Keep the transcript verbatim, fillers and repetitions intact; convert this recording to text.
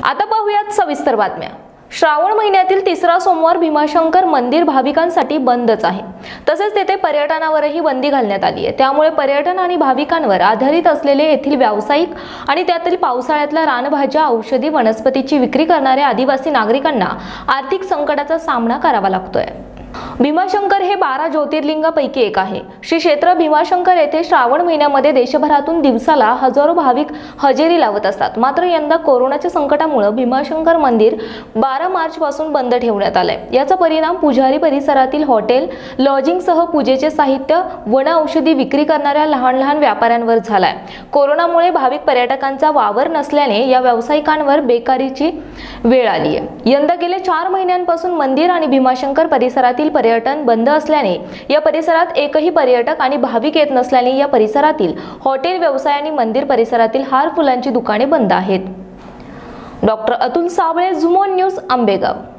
आता पाहूयात सविस्तर बातम्या। श्रावण महिन्यातील तिसरा सोमवार भीमाशंकर मंदिर भाविकांसाठी बंदच आहे। तसेच तेथे पर्यटनावरही बंदी घालण्यात आली आहे। त्यामुळे पर्यटन आणि भाविकांवर आधारित असलेले येथील व्यावसायिक आणि त्यातील पावसाळ्यातल्या रानभाज्या, औषधी वनस्पतीची विक्री करणाऱ्या आदिवासी नागरिकांना आर्थिक संकटाचा सामना करावा लागतोय। भीमाशंकर हे बारा ज्योतिर्लिंगापैकी एक आहे। श्री क्षेत्र भीमाशंकर येथे श्रावण महिन्यामध्ये देशभरातून दिवसाला हजारो भाविक हजेरी लावत असतात। मात्र यंदा कोरोनाच्या संकटामुळे भीमाशंकर मंदिर बारा मार्च पासून बंद ठेवण्यात आले। याचा परिणाम पुजारी परिसरातील हॉटेल, लॉजिंग सह पूजेचे साहित्य, वन औषधी विक्री करणाऱ्या लहान लहान व्यापाऱ्यांवर झालाय। कोरोनामुळे भाविक पर्यटकांचा वावर नसल्याने या व्यावसायिकांवर बेकारीची वेळ आली आहे। यंदा गेले चार महिन्यांपासून मंदिर आणि भीमाशंकर परिसरातील पर्यटन बंद असल्याने या परिसरात एकही पर्यटक आणि भाविक येत नसल्याने या परिसरातील हॉटेल व्यवसाय आणि मंदिर परिसरातील हार फुलांची दुकाने बंद आहेत। डॉक्टर अतुल साबळे, झूमॉन न्यूज, आंबेगाव।